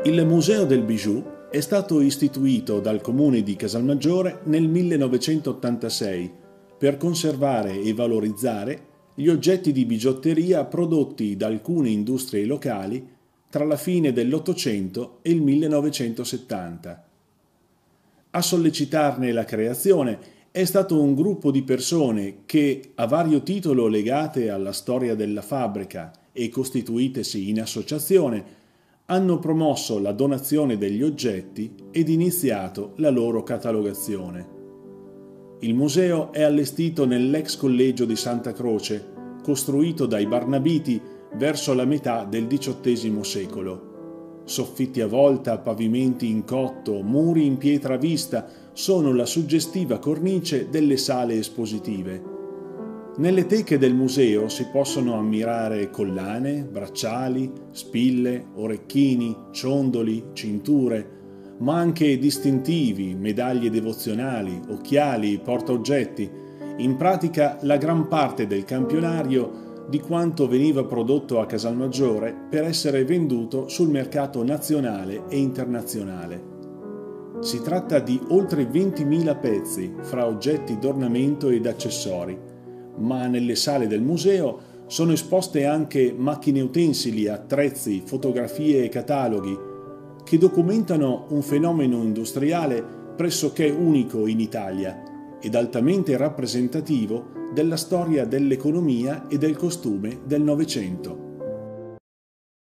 Il Museo del Bijou è stato istituito dal Comune di Casalmaggiore nel 1986 per conservare e valorizzare gli oggetti di bigiotteria prodotti da alcune industrie locali tra la fine dell'Ottocento e il 1970. A sollecitarne la creazione è stato un gruppo di persone che, a vario titolo legate alla storia della fabbrica e costituitesi in associazione, hanno promosso la donazione degli oggetti ed iniziato la loro catalogazione. Il museo è allestito nell'ex collegio di Santa Croce, costruito dai Barnabiti verso la metà del XVIII secolo. Soffitti a volta, pavimenti in cotto, muri in pietra vista sono la suggestiva cornice delle sale espositive. Nelle teche del museo si possono ammirare collane, bracciali, spille, orecchini, ciondoli, cinture, ma anche distintivi, medaglie devozionali, occhiali, portaoggetti. In pratica la gran parte del campionario di quanto veniva prodotto a Casalmaggiore per essere venduto sul mercato nazionale e internazionale. Si tratta di oltre 20.000 pezzi fra oggetti d'ornamento ed accessori, ma nelle sale del museo sono esposte anche macchine utensili, attrezzi, fotografie e cataloghi che documentano un fenomeno industriale pressoché unico in Italia ed altamente rappresentativo della storia dell'economia e del costume del Novecento.